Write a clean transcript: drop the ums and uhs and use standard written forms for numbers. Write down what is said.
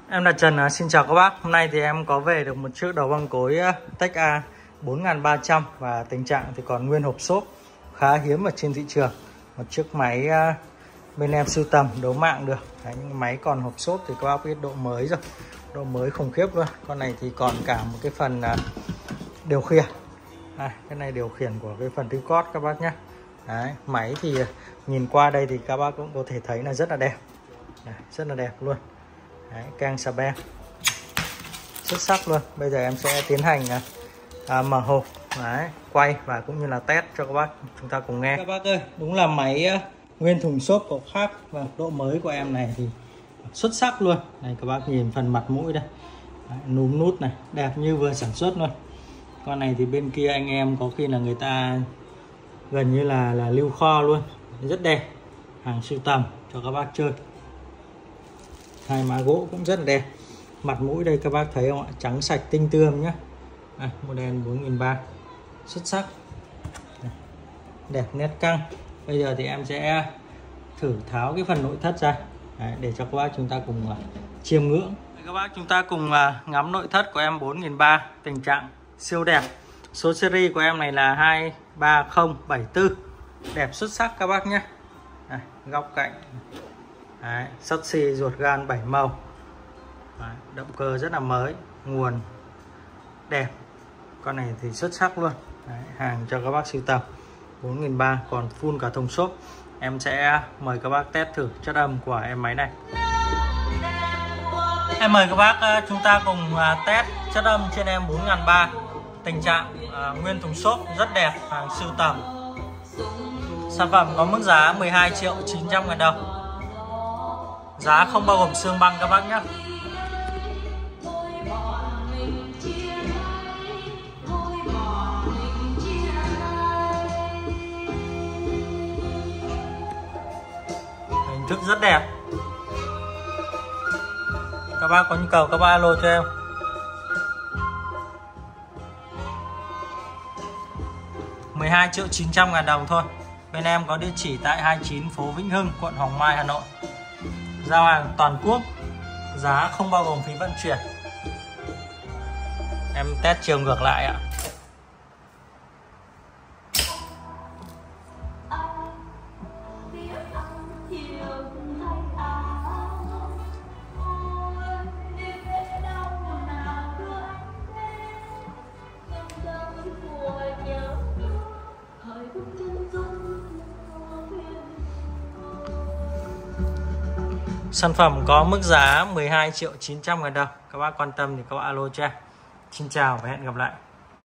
Em là Trần, xin chào các bác. Hôm nay thì em có về được một chiếc đầu băng cối Tech A 4300 và tình trạng thì còn nguyên hộp xốp, khá hiếm ở trên thị trường. Một chiếc máy bên em sưu tầm đấu mạng được. Đấy, những máy còn hộp xốp thì các bác biết độ mới rồi, độ mới khủng khiếp luôn. Con này thì còn cả một cái phần điều khiển. Cái này điều khiển của cái phần tứ cót các bác nhé. Đấy, máy thì nhìn qua đây thì các bác cũng có thể thấy là rất là đẹp. Đấy, rất là đẹp luôn. Đấy, càng xà beng xuất sắc luôn. Bây giờ em sẽ tiến hành mở hộp, đấy, quay và cũng như là test cho các bác chúng ta cùng nghe. Các bác ơi, đúng là máy nguyên thùng xốp có khác và độ mới của em này thì xuất sắc luôn. Đây các bác nhìn phần mặt mũi đây, đấy, núm nút này đẹp như vừa sản xuất luôn. Con này thì bên kia anh em có khi là người ta gần như là lưu kho luôn, rất đẹp, hàng sưu tầm cho các bác chơi. Hai má gỗ cũng rất là đẹp. Mặt mũi đây các bác thấy không ạ, trắng sạch tinh tươm nhé. Model 4300 xuất sắc, đẹp nét căng. Bây giờ thì em sẽ thử tháo cái phần nội thất ra. Đấy, để cho các bác chúng ta cùng chiêm ngưỡng. Các bác chúng ta cùng ngắm nội thất của em 4300, tình trạng siêu đẹp. Số series của em này là 23074, đẹp xuất sắc các bác nhé. Góc cạnh, đấy, sắt xi ruột gan 7 màu. Đấy, động cơ rất là mới, nguồn đẹp. Con này thì xuất sắc luôn. Đấy, hàng cho các bác sưu tầm 4300, còn full cả thùng xốp. Em sẽ mời các bác test thử chất âm của em máy này. Em mời các bác chúng ta cùng test chất âm trên em 4300. Tình trạng nguyên thùng xốp rất đẹp, hàng sưu tầm. Sản phẩm có mức giá 12.900.000 đồng. Giá không bao gồm xương băng các bác nhé. Hình thức rất đẹp. Các bác có nhu cầu các bác alo cho em. $12.900.000 đồng thôi. Bên em có địa chỉ tại 29 phố Vĩnh Hưng, quận Hoàng Mai, Hà Nội. Giao hàng toàn quốc, giá không bao gồm phí vận chuyển. Em test chiều ngược lại ạ. Sản phẩm có mức giá 12.900.000 đồng. Các bác quan tâm thì các bác alo cho em. Xin chào và hẹn gặp lại.